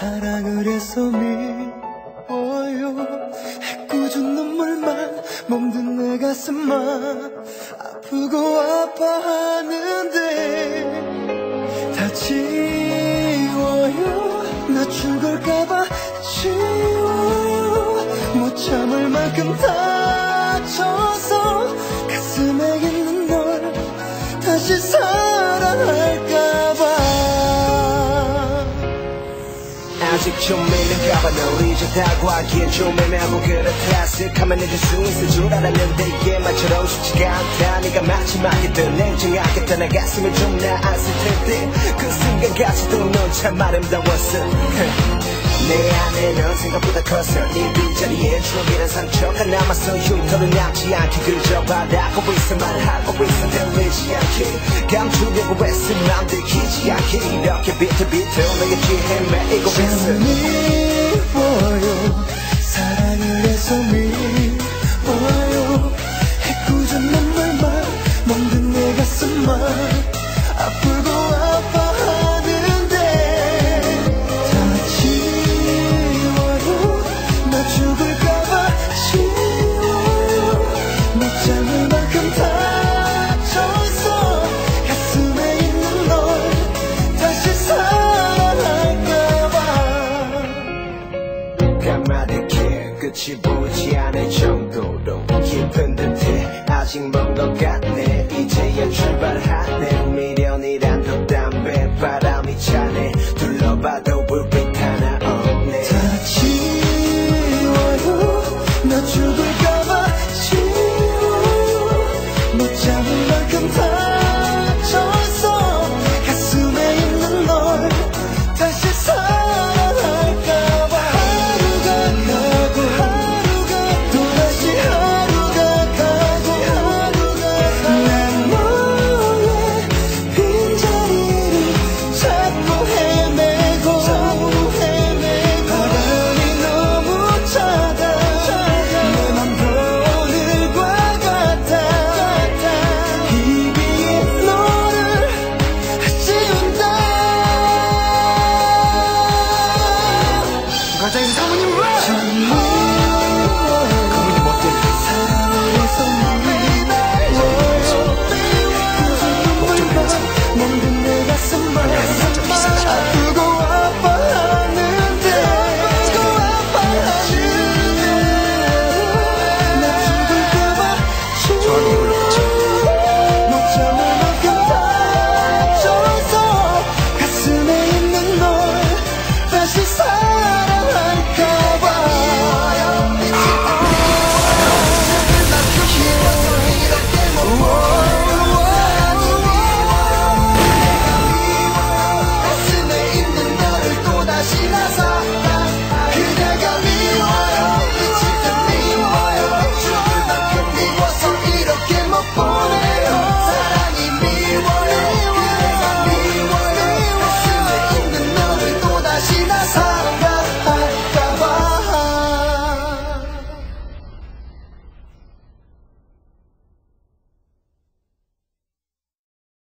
사랑을 해서 미워요. 꾸준 눈물만 멍든 내 가슴만 아프고 아파하는데 다 지워요. 나 죽을까봐 지워요. 못 참을 만큼 다쳐서 가슴에 있는 널 다시 사랑할까봐. 아직 좀 밀릴까봐 널 잊었다고 하기엔 좀 애매하고 그렇다. 쓱하면 잊을 수 있을 줄 알았는데 이게 말처럼 쉽지가 않다. 네가 마지막이든 냉정하겠다. 내 가슴이 좀 나았을 텐데 그 순간까지도 넌 참 아름다웠어. 내 안에는 생각보다 컸어. 네 빈자리에 추억이란 상처가 남았어. 흉터는 남지 않게 그저 바라보고 있어. 말하고 있어. 들리지 않게 감추려고 애쓴 맘 들키지 않게 이렇게 비틀비틀 너의 뒤에 헤매이고 있어. 미워요. 사랑을 해서 미워요. 해꾸준 눈물만 멍든 내 가슴만 아프고 아파하는데 다 지워요. 나 죽을까봐 지워요. 못 참을 만큼 다쳐서 가슴에 있는 널 다시 사랑할까봐. 까마득해 끝이 보이지 않을 정도로 깊은 듯해. 아직 먼 것 같네. 이제야 출발하네.